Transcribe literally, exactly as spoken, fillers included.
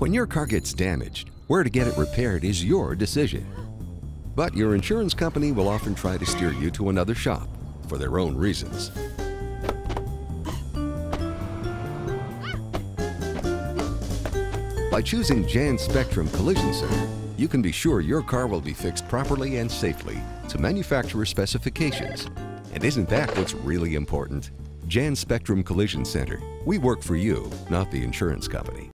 When your car gets damaged, where to get it repaired is your decision. But your insurance company will often try to steer you to another shop for their own reasons. By choosing Jan Spectrum Collision Center, you can be sure your car will be fixed properly and safely to manufacturer specifications. And isn't that what's really important? Jan Spectrum Collision Center. We work for you, not the insurance company.